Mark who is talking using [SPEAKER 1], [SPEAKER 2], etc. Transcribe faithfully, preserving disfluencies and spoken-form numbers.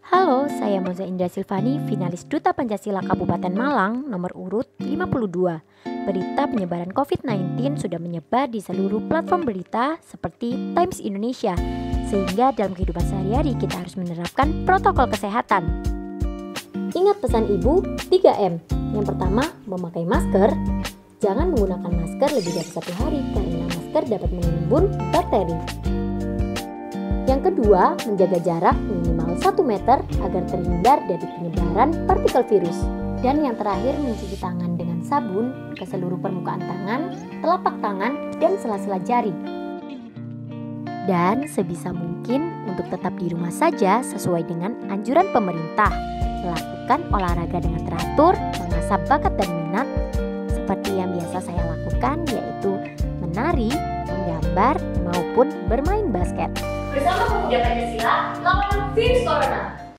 [SPEAKER 1] Halo, saya Moza Indra Silvani, finalis Duta Pancasila Kabupaten Malang, nomor urut lima puluh dua. Berita penyebaran covid sembilan belas sudah menyebar di seluruh platform berita seperti Times Indonesia, sehingga dalam kehidupan sehari-hari kita harus menerapkan protokol kesehatan. Ingat pesan ibu tiga M. Yang pertama, memakai masker. Jangan menggunakan masker lebih dari satu hari karena masker dapat menimbun bakteri. Yang kedua, menjaga jarak minimal satu meter agar terhindar dari penyebaran partikel virus. Dan yang terakhir, mencuci tangan dengan sabun ke seluruh permukaan tangan, telapak tangan, dan sela-sela jari. Dan sebisa mungkin untuk tetap di rumah saja sesuai dengan anjuran pemerintah. Lakukan olahraga dengan teratur, mengasah bakat dan minat, seperti yang biasa saya lakukan, yaitu menari, menggambar, maupun bermain basket.
[SPEAKER 2] Bersama Pemuda Pancasila, lawan virus corona.